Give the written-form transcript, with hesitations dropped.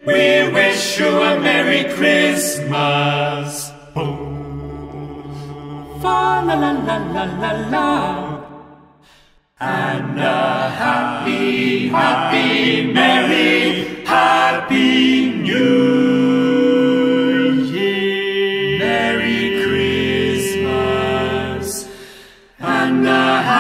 We wish you a Merry Christmas. Fa la la la la la la. And a happy, happy, merry, happy New Year. Merry Christmas and a happy